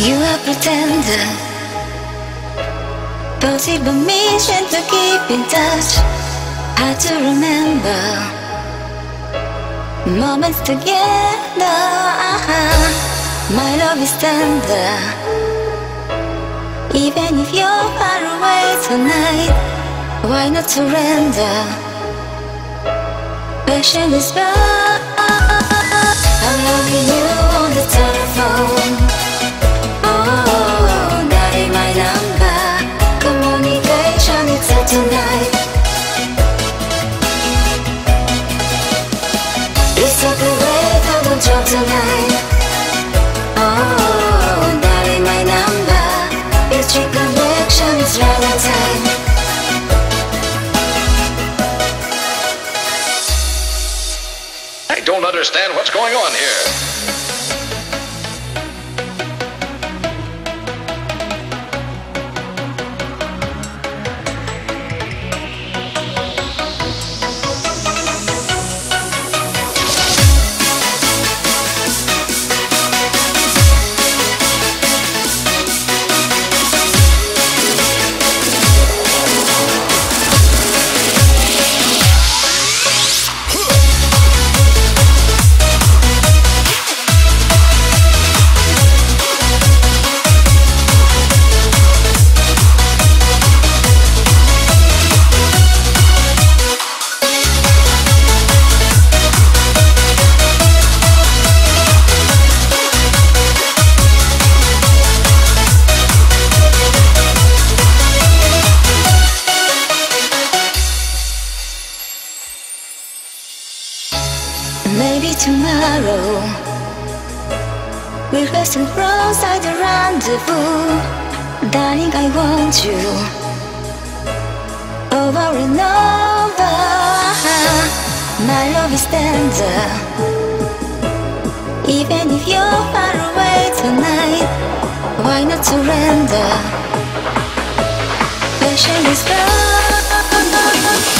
You are pretender, possible mission to keep in touch. Hard to remember moments together. My love is tender, even if you're far away tonight. Why not surrender? Passion is burn. I'm loving you on the telephone. Oh, that is my number. Communication is up tonight. It's up the way, don't drop tonight. Oh, that is my number. It's your connection, it's right on time. I don't understand what's going on here. Maybe tomorrow we'll rest and outside the rendezvous. Darling, I want you over and over. My love is tender, even if you're far away tonight. Why not surrender? Passion is burn.